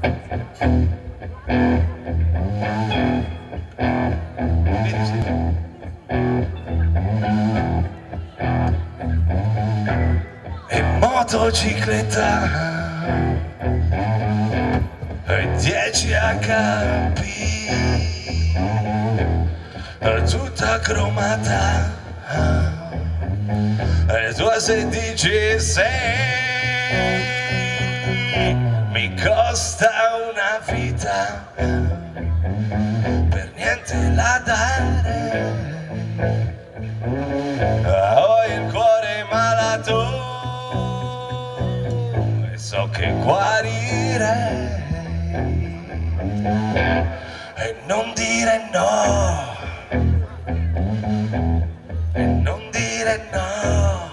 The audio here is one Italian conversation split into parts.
E motocicletta e 10 HP tutta cromata e tua 16 mi costa una vita per niente la dare. Ho il cuore malato e so che guarirei e non dire no, e non dire no,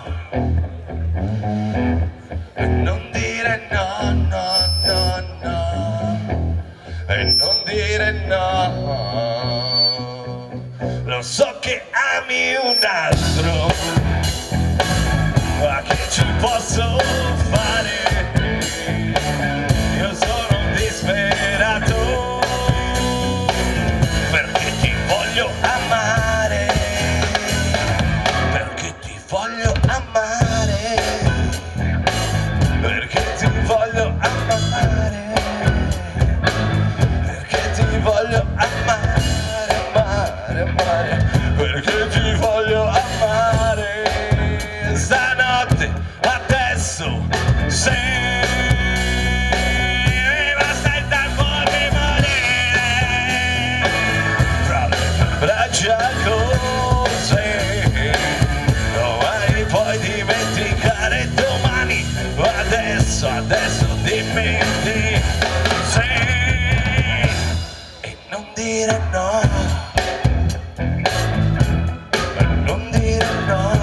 e non dire no, no, no, no, e non dire no. Lo so che ami un altro, ma che ci posso fare? Io sono un disperato perché ti voglio amare, perché ti voglio amare, perché ti voglio amare, perché ti voglio amare, amare, amare, perché ti voglio amare. Stanotte, adesso, se basta il tempo di morire fra le tue braccia così, domani puoi dimenticare domani, adesso, adesso dimmi di sì e non dire no, e non dire no,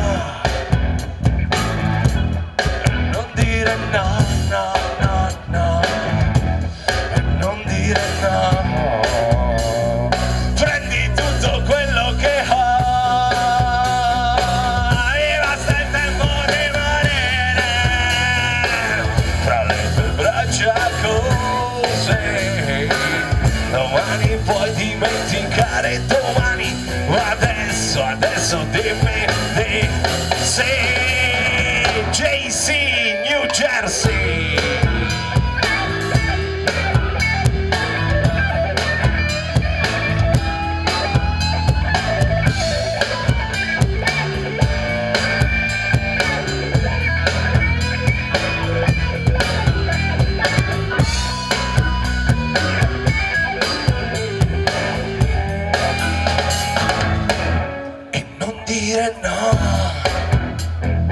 e non dire no, no, no, no, e non dire no. Prendi tutto quello che ho e basta il tempo di morire fra le tue braccia così, domani puoi dimenticare domani, adesso, adesso dimmi di sì. JC, New Jersey. E non dire no,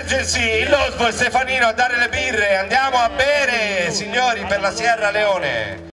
Emergency, il Losbo e Stefanino a dare le birre, andiamo a bere, signori, per la Sierra Leone.